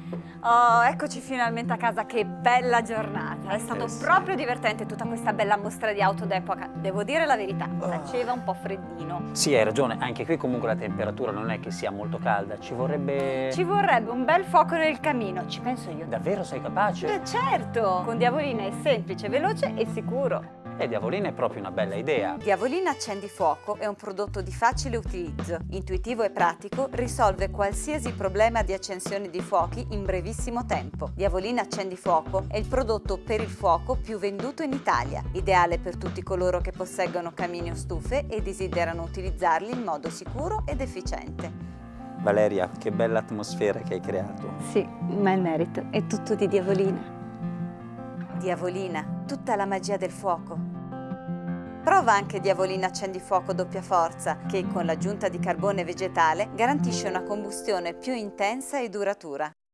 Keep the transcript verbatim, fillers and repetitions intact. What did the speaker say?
Oh, eccoci finalmente a casa, che bella giornata. È stato Eh sì. proprio divertente tutta questa bella mostra di auto d'epoca. Devo dire la verità, Oh. faceva un po' freddino. Sì, hai ragione, anche qui comunque la temperatura non è che sia molto calda, ci vorrebbe... Ci vorrebbe un bel fuoco nel camino, ci penso io. Davvero sei capace? Eh, certo! Con Diavolina è semplice, veloce e sicuro. E Diavolina è proprio una bella idea. Diavolina Accendifuoco è un prodotto di facile utilizzo, intuitivo e pratico, risolve qualsiasi problema di accensione di fuochi in brevissimo tempo. Diavolina Accendifuoco è il prodotto per il fuoco più venduto in Italia, ideale per tutti coloro che posseggono camini o stufe e desiderano utilizzarli in modo sicuro ed efficiente. Valeria, che bella atmosfera che hai creato. Sì, ma il merito è tutto di Diavolina. Diavolina, tutta la magia del fuoco. Prova anche Diavolina Accendifuoco doppia forza, che con l'aggiunta di carbone vegetale garantisce una combustione più intensa e duratura.